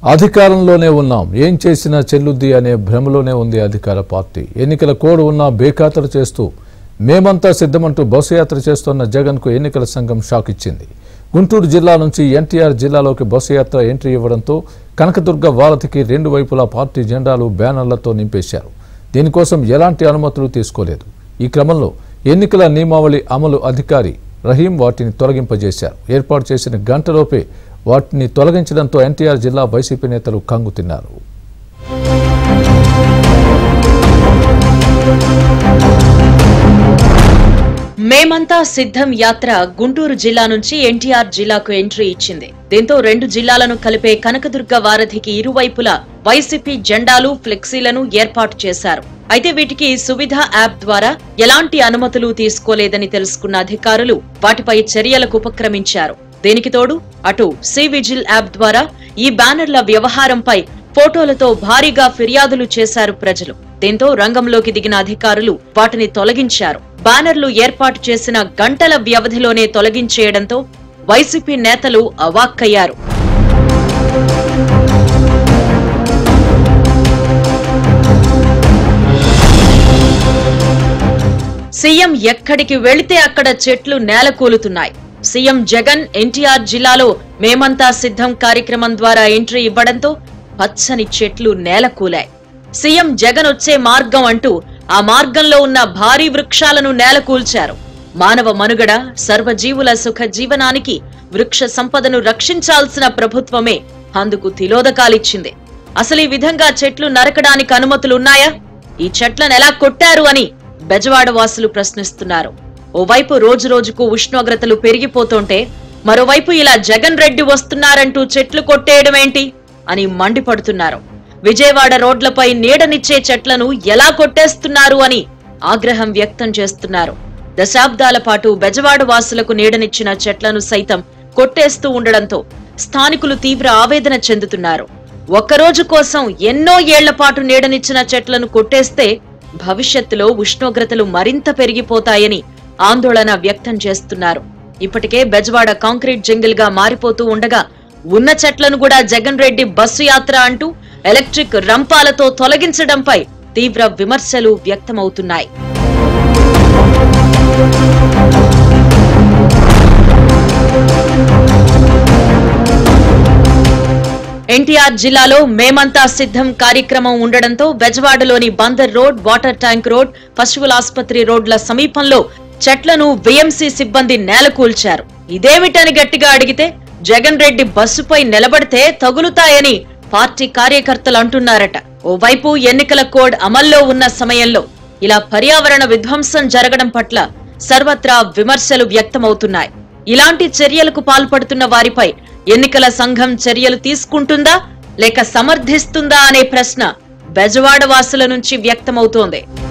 అధికారంలోనే ఉన్నాం, ఏం చేసినా చెల్లుద్ది అనే భ్రమలోనే ఉంది అధికార పార్టీ. ఎన్నికల కోడ్ ఉన్నా బేఖాతరు చేస్తూ మేమంతా సిద్ధమంటూ బస్సు యాత్ర చేస్తున్న జగన్కు ఎన్నికల సంఘం షాక్ ఇచ్చింది. గుంటూరు జిల్లా నుంచి ఎన్టీఆర్ జిల్లాలోకి బస్సు యాత్ర ఎంట్రీ ఇవ్వడంతో కనకదుర్గ వారధికి రెండు వైపులా పార్టీ జెండాలు బ్యానర్లతో నింపేశారు. దీనికోసం ఎలాంటి అనుమతులు తీసుకోలేదు. ఈ క్రమంలో ఎన్నికల నియమావళి అమలు అధికారి రహీం వాటిని తొలగింపజేశారు. ఏర్పాటు చేసిన గంటలోపే వాటిని తొలగించడంతో ఎన్టీఆర్ జిల్లా వైసీపీ నేతలు కంగుతిన్నారు. మేమంతా సిద్ధం యాత్ర గుంటూరు జిల్లా నుంచి ఎన్టీఆర్ జిల్లాకు ఎంట్రీ ఇచ్చింది. దీంతో రెండు జిల్లాలను కలిపే కనకదుర్గ వారధికి ఇరువైపులా వైసీపీ జెండాలు, ఫ్లెక్సీలను ఏర్పాటు చేశారు. అయితే వీటికి సువిధ యాప్ ద్వారా ఎలాంటి అనుమతులు తీసుకోలేదని తెలుసుకున్న అధికారులు వాటిపై చర్యలకు ఉపక్రమించారు. దీనికి తోడు అటు సి విజిల్ యాప్ ద్వారా ఈ బ్యానర్ల వ్యవహారంపై ఫోటోలతో భారీగా ఫిర్యాదులు చేశారు ప్రజలు. దీంతో రంగంలోకి దిగిన అధికారులు వాటిని తొలగించారు. బ్యానర్లు ఏర్పాటు చేసిన గంటల వ్యవధిలోనే తొలగించేయడంతో వైసీపీ నేతలు అవాక్కయ్యారు. సీఎం ఎక్కడికి వెళితే అక్కడ చెట్లు నేలకూలుతున్నాయి. సీఎం జగన్ ఎన్టీఆర్ జిల్లాలో మేమంతా సిద్ధం కార్యక్రమం ద్వారా ఎంట్రీ ఇవ్వడంతో పచ్చని చెట్లు నేలకూలాయి. సీఎం జగన్ వచ్చే మార్గం అంటూ ఆ మార్గంలో ఉన్న భారీ వృక్షాలను నేలకూల్చారు. మానవ మనుగడ, సర్వజీవుల సుఖ జీవనానికి వృక్ష సంపదను రక్షించాల్సిన ప్రభుత్వమే అందుకు తిలోదకాలిచ్చింది. అసలు ఈ విధంగా చెట్లు నరకడానికి అనుమతులున్నాయా? ఈ చెట్లను ఎలా కొట్టారు అని బెజవాడ వాసులు ప్రశ్నిస్తున్నారు. ఓవైపు రోజు రోజుకు ఉష్ణోగ్రతలు పెరిగిపోతుంటే మరోవైపు ఇలా జగన్ రెడ్డి వస్తున్నారంటూ చెట్లు కొట్టేయడమేంటి అని మండిపడుతున్నారు. విజయవాడ రోడ్లపై నీడనిచ్చే చెట్లను ఎలా కొట్టేస్తున్నారు అని ఆగ్రహం వ్యక్తం చేస్తున్నారు. దశాబ్దాల పాటు బెజవాడ వాసులకు నీడనిచ్చిన చెట్లను సైతం కొట్టేస్తూ ఉండడంతో స్థానికులు తీవ్ర ఆవేదన చెందుతున్నారు. ఒక్కరోజు కోసం ఎన్నో ఏళ్ల పాటు నీడనిచ్చిన చెట్లను కొట్టేస్తే భవిష్యత్తులో ఉష్ణోగ్రతలు మరింత పెరిగిపోతాయని ఆందోళన వ్యక్తం చేస్తున్నారు. ఇప్పటికే బెజవాడ కాంక్రీట్ జంగిల్ గా మారిపోతూ ఉండగా ఉన్న చెట్లను కూడా జగన్ రెడ్డి బస్సు యాత్ర అంటూ ఎలక్ట్రిక్ రంపాలతో తొలగించడంపై తీవ్ర విమర్శలు వ్యక్తమవుతున్నాయి. ఎన్టీఆర్ జిల్లాలో మేమంతా సిద్ధం కార్యక్రమం ఉండడంతో బెజవాడలోని Bandar road, water tank road, పశువుల ఆసుపత్రి రోడ్ల సమీపంలో చెట్లను విఎంసీ సిబ్బంది నేలకూల్చారు. ఇదేమిటని గట్టిగా అడిగితే జగన్ రెడ్డి బస్సుపై నిలబడితే తగులుతాయని పార్టీ కార్యకర్తలు అంటున్నారట. ఓవైపు ఎన్నికల కోడ్ అమల్లో ఉన్న సమయంలో ఇలా పర్యావరణ విధ్వంసం జరగడం పట్ల సర్వత్రా విమర్శలు వ్యక్తమవుతున్నాయి. ఇలాంటి చర్యలకు పాల్పడుతున్న వారిపై ఎన్నికల సంఘం చర్యలు తీసుకుంటుందా లేక సమర్థిస్తుందా అనే ప్రశ్న బెజవాడ వాసుల నుంచి వ్యక్తమవుతోంది.